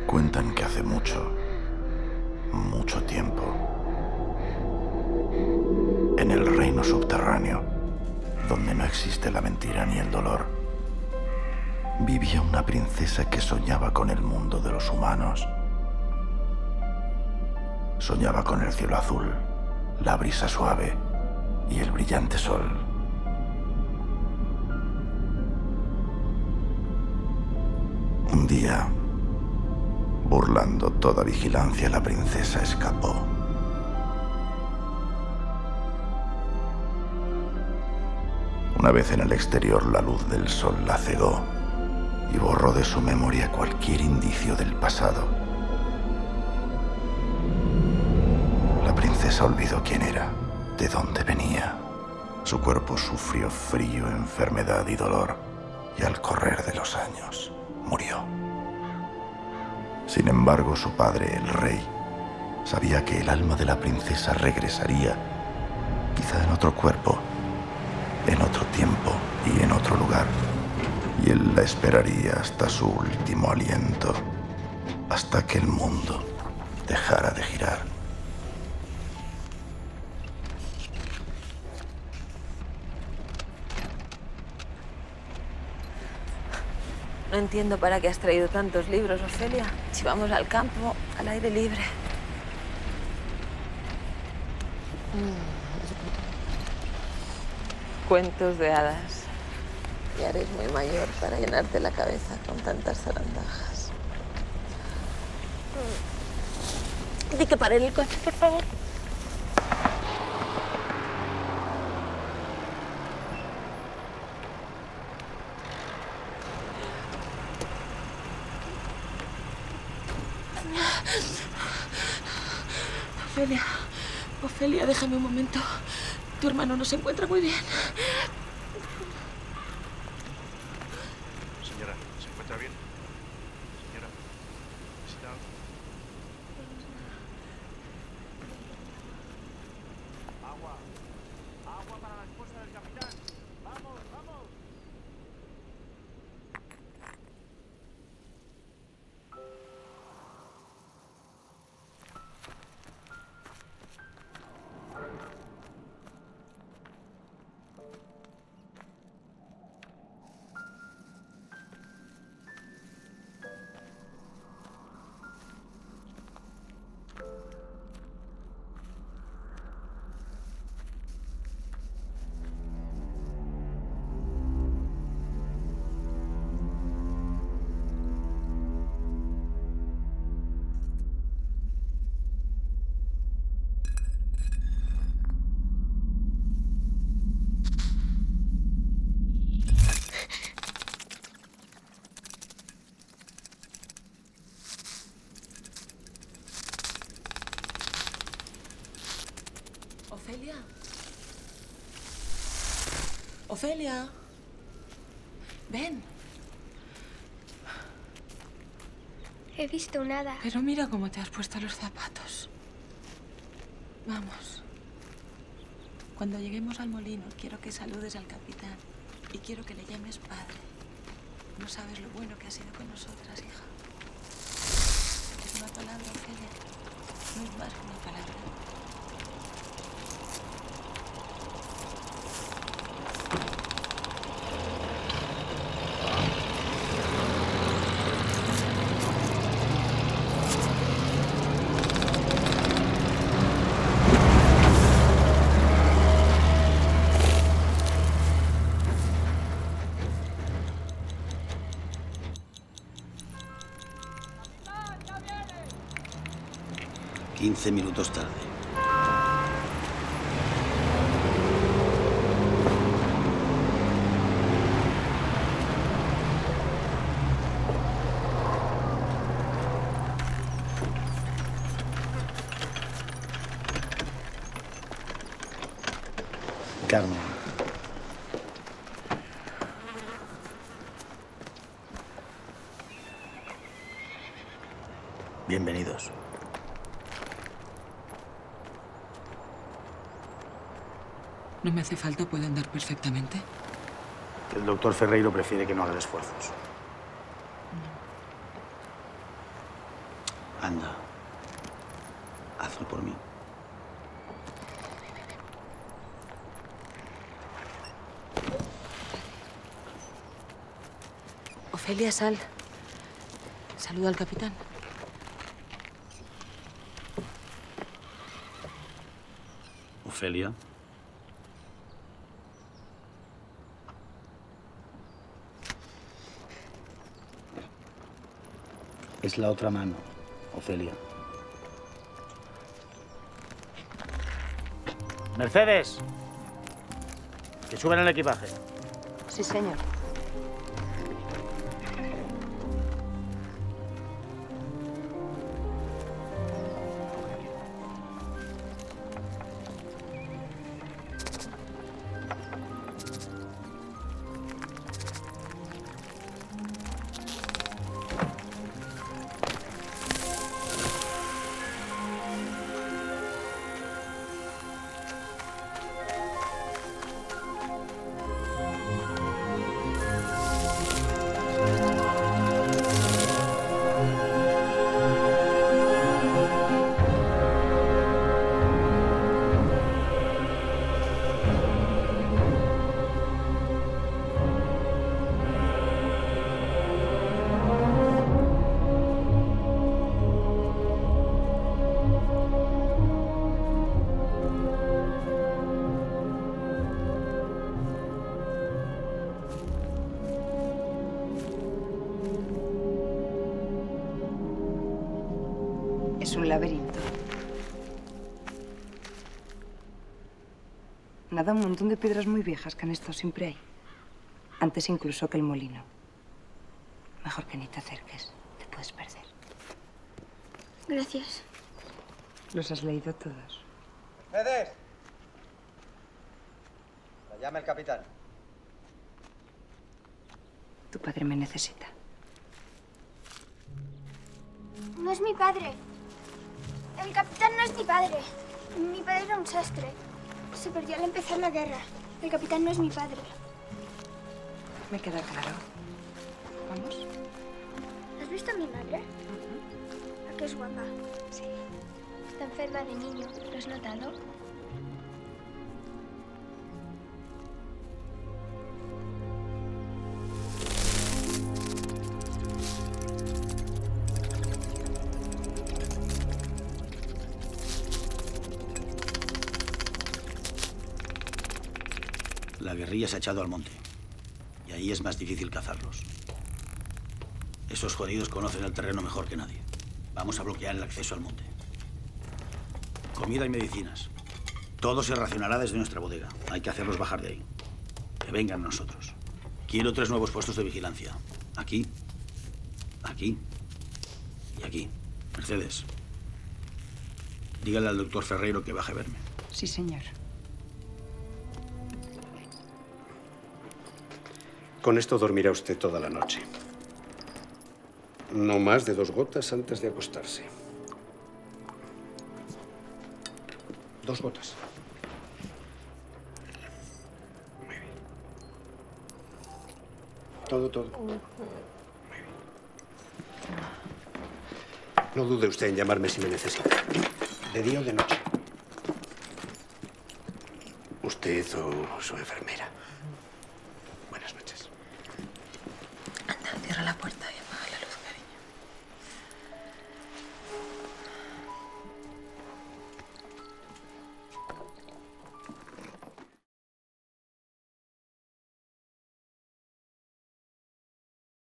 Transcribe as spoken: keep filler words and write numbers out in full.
Cuentan que hace mucho, mucho tiempo, en el reino subterráneo, donde no existe la mentira ni el dolor, vivía una princesa que soñaba con el mundo de los humanos. Soñaba con el cielo azul, la brisa suave y el brillante sol. Un día, burlando toda vigilancia, la princesa escapó. Una vez en el exterior, la luz del sol la cegó y borró de su memoria cualquier indicio del pasado. La princesa olvidó quién era, de dónde venía. Su cuerpo sufrió frío, enfermedad y dolor, y al correr de los años, murió. Sin embargo, su padre, el rey, sabía que el alma de la princesa regresaría, quizá en otro cuerpo, en otro tiempo y en otro lugar. Y él la esperaría hasta su último aliento, hasta que el mundo dejara de girar. No entiendo para qué has traído tantos libros, Ofelia. Si vamos al campo, al aire libre. Mm. Cuentos de hadas. Ya eres muy mayor para llenarte la cabeza con tantas zarandajas. Mm. Di que paren el coche, por favor. Ofelia, Ofelia, déjame un momento. Tu hermano no se encuentra muy bien. Señora, ¿se encuentra bien? Señora, ¿necesita algo? Agua. Agua para la esposa del capitán. Vamos, vamos. Ofelia. Ofelia. Ven. He visto un hada. Pero mira cómo te has puesto los zapatos. Vamos. Cuando lleguemos al molino, quiero que saludes al capitán. Y quiero que le llames padre. No sabes lo bueno que ha sido con nosotras, hija. Es una palabra, Ofelia. No es más que una palabra. Quince minutos tarde. Carmen. Bienvenidos. No me hace falta, puedo andar perfectamente. El doctor Ferreiro prefiere que no hagas esfuerzos. Anda. Hazlo por mí. Ofelia, sal. Saluda al capitán. Ofelia. Es la otra mano, Ofelia. Mercedes. Que suban el equipaje. Sí, señor. Es un laberinto. Nada, un montón de piedras muy viejas que han estado siempre ahí. Antes incluso que el molino. Mejor que ni te acerques. Te puedes perder. Gracias. ¿Los has leído todos? ¡Mercedes! La llama el capitán. Tu padre me necesita. No es mi padre. El capitán no es mi padre. Mi padre era un sastre. Se perdió al empezar la guerra. El capitán no es mi padre. Me queda claro. ¿Vamos? ¿Has visto a mi madre? ¿A qué es guapa? Sí. Está enferma de niño. ¿Lo has notado? La guerrilla se ha echado al monte. Y ahí es más difícil cazarlos. Esos jodidos conocen el terreno mejor que nadie. Vamos a bloquear el acceso al monte. Comida y medicinas. Todo se racionará desde nuestra bodega. Hay que hacerlos bajar de ahí. Que vengan nosotros. Quiero tres nuevos puestos de vigilancia. Aquí, aquí y aquí. Mercedes, dígale al doctor Ferreiro que baje a verme. Sí, señor. Con esto dormirá usted toda la noche. No más de dos gotas antes de acostarse. Dos gotas. Muy bien. Todo, todo. Muy bien. No dude usted en llamarme si me necesita. De día o de noche. Usted o su enfermera.